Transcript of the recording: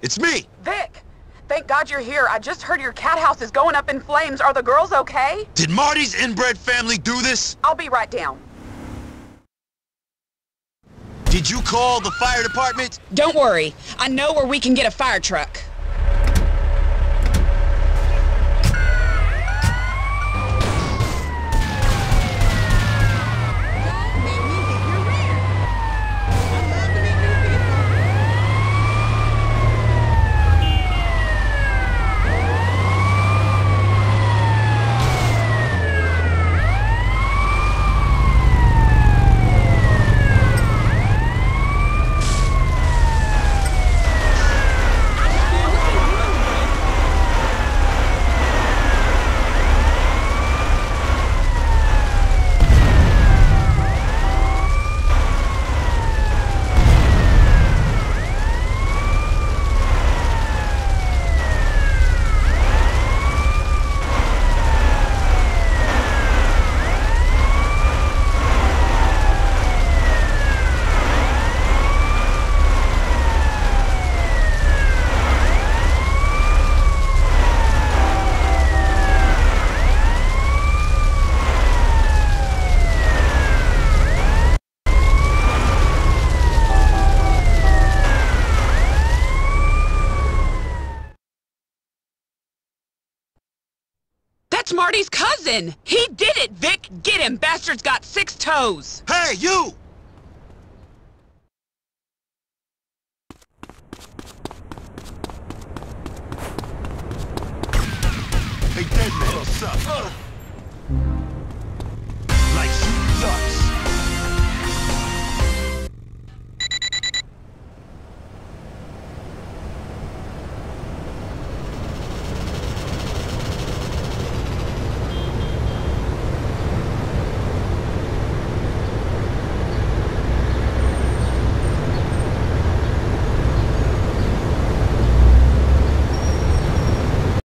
It's me! Vic! Thank God you're here. I just heard your cat house is going up in flames. Are the girls okay? Did Marty's inbred family do this? I'll be right down. Did you call the fire department? Don't worry. I know where we can get a fire truck. That's Marty's cousin! He did it, Vic! Get him! Bastard's got 6 toes! Hey, you! Hey, dead man, what's up?